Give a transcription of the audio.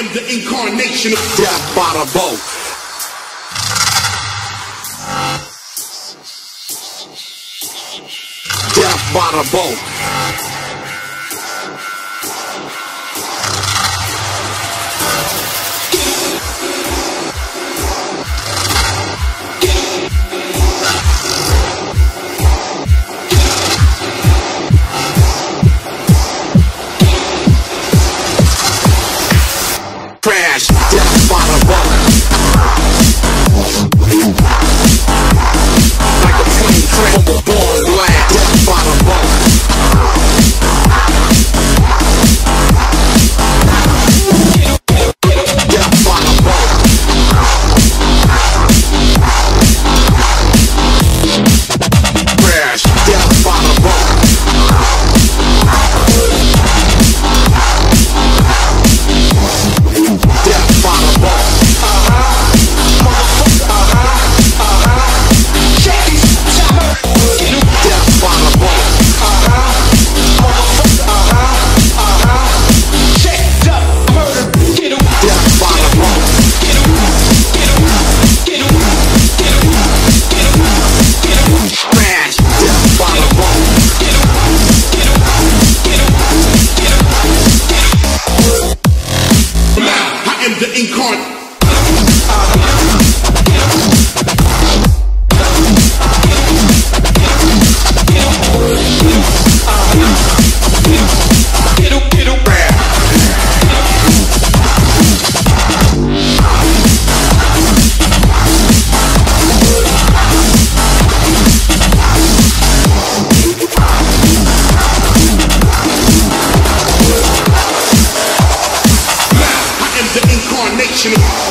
am the incarnation of Death by the Boat. Death by the Boat. Crash, death by the boat. Like a plane train overboard, glad death by the boat. Death by the boat. Crash, death by the boat. Death by the boat. Death by the boat. Death by the boat. Crash, death by the boat. I am the incarnate. The incarnation of